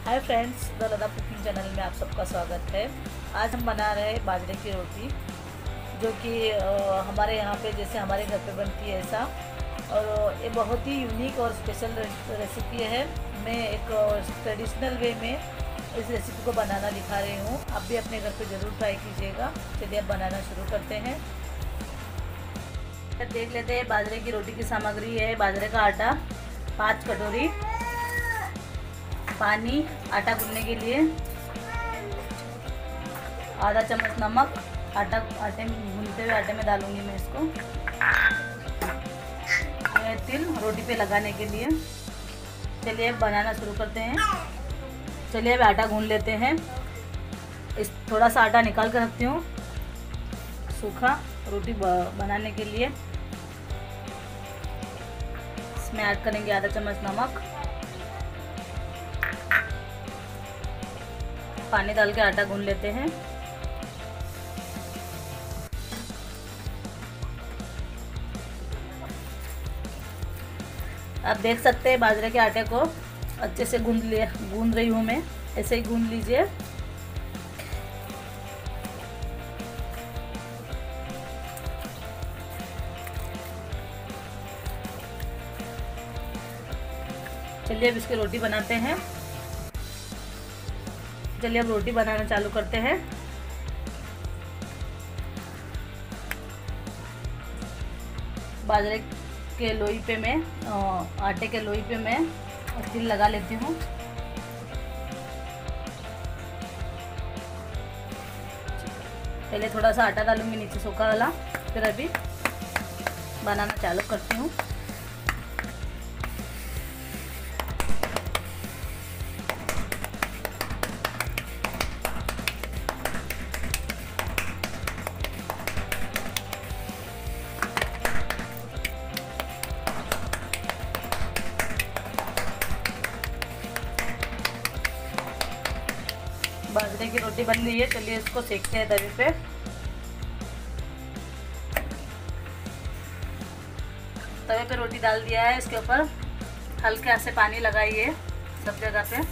Hi friends, the Lata cooking channel में आप सबका स्वागत है। आज हम बना रहे हैं बाजरे की रोटी, जो कि हमारे यहाँ पे जैसे हमारे घर पे बनती है ऐसा। और ये बहुत ही यूनिक और स्पेशल रेसिपी है। मैं एक ट्रेडिशनल वे में इस रेसिपी को बनाना दिखा रही हूँ। आप भी अपने घर पे ज़रूर ट्राई कीजिएगा। चलिए अब बनाना शुरू करते हैं। देख लेते हैं बाजरे की रोटी की सामग्री है। बाजरे का आटा 5 कटोरी, पानी आटा गूंदने के लिए, आधा चम्मच नमक, आटे में गूंदते हुए आटे में डालूंगी मैं इसको। तिल रोटी पे लगाने के लिए। चलिए अब बनाना शुरू करते हैं। चलिए अब आटा गूंद लेते हैं। इस थोड़ा सा आटा निकाल कर रखती हूँ सूखा रोटी बनाने के लिए। इसमें ऐड करेंगे आधा चम्मच नमक, पानी डाल के आटा गूंद लेते हैं। आप देख सकते हैं बाजरे के आटे को अच्छे से गूंद रही हूँ मैं। ऐसे ही गूंद लीजिए। चलिए अब इसकी रोटी बनाते हैं। चलिए अब रोटी बनाना चालू करते हैं। बाजरे के लोई पे मैं आटे के लोई पे मैं तिल लगा लेती हूँ। पहले थोड़ा सा आटा डालूंगी नीचे सूखा वाला, फिर अभी बनाना चालू करती हूँ। बाजरे की रोटी बन गई है। चलिए इसको सेकते हैं तवे पे। तवे पे रोटी डाल दिया है। इसके ऊपर हल्के से पानी लगाइए सब जगह पे।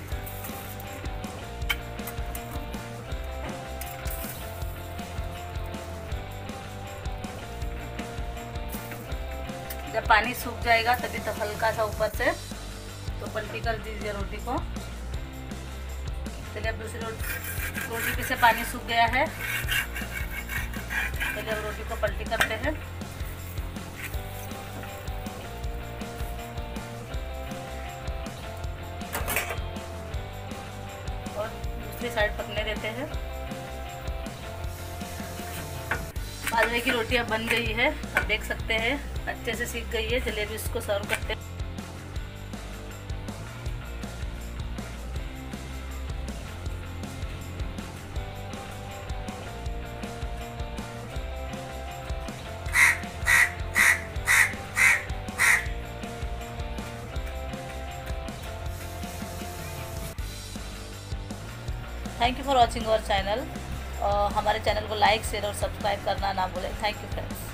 जब पानी सूख जाएगा तभी तो हल्का सा ऊपर से तो पलटी कर दीजिए रोटी को। चलिए अब दूसरी रोटी पे से पानी सूख गया है। चलिए अब रोटी को पलटी करते हैं। और दूसरी साइड पकने देते हैं। बाजरे की रोटी अब बन गई है। आप देख सकते हैं अच्छे से सीख गई है। चलिए अब इसको सर्व करते हैं। Thank you for watching our channel. हमारे चैनल को लाइक, शेयर और सब्सक्राइब करना ना भूलें। Thank you friends.